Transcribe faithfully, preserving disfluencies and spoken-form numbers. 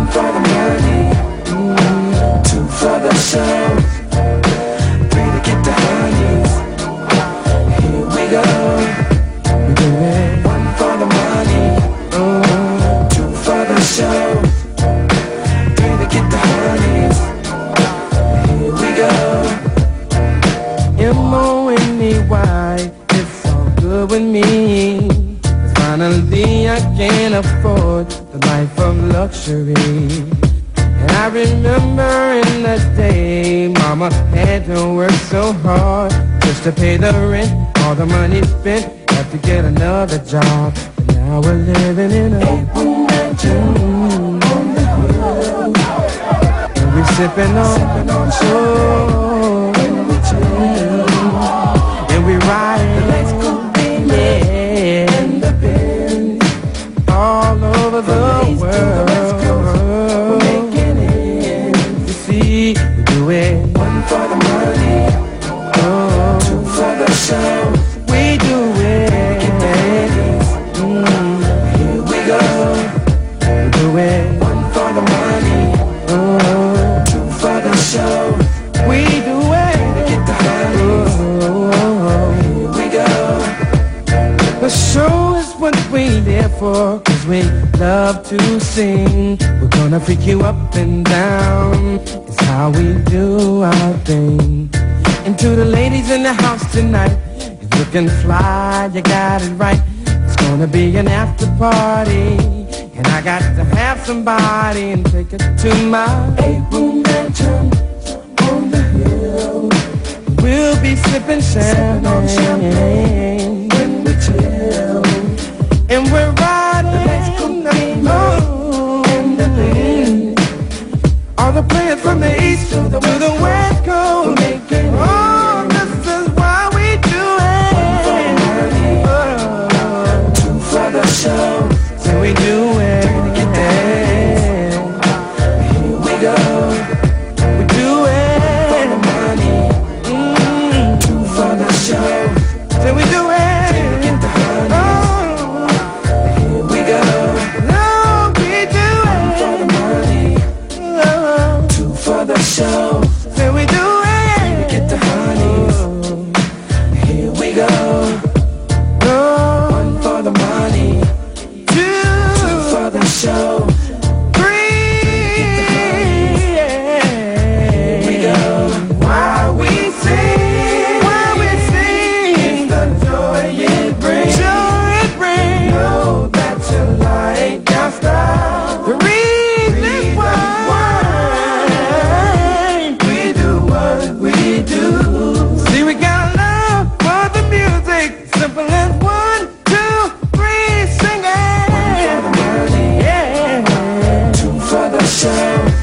for the money, mm, two for the show, three to get the honeys. Here we go. One for the money, mm, two for the show, three to get the honeys. Here we go. M O N E Y, it's all good with me. Finally I can afford the life of luxury. And I remember in the day Mama had to work so hard just to pay the rent, all the money spent, had to get another job. And now we're living in a eight-room mansion on the hill, and we're sipping on show, and we chill, and we ride the Lex Coupé, yeah, and the Benz, all over the world. We're making it. You see, we do it. One for the money, oh, two for the show. We do it. Mm, here we go. We do it. One for the money, oh, two for the show. We do it. Get the honeys. Oh, here we go. The show is what we live for, 'cause we love to sing. We're gonna freak you up and down, it's how we do our thing. And to the ladies in the house tonight, you're looking fly, you got it right. It's gonna be an after party, and I got to have somebody and take it to my eight-room mansion on the hill. We'll be sipping champagne when we chill, and we're riding the moon and the wind. All the players from the east to the, to the west coast, oh, this is why we do it. Oh, two for the show, so we do it. To get the head. Here we go. We do it. For the money, mm, two for the show, so we do it. To get the honey. Show, here we do it. We get the honeys. Here we go. Oh, one for the money, two, two for the show, three. Here we go. While we sing, while we sing, it's the joy it brings. Joy it brings. Know that you like our style. The reason why. See, we got love for the music, simple as one, two, three, sing it. One for the money, yeah, two for the show.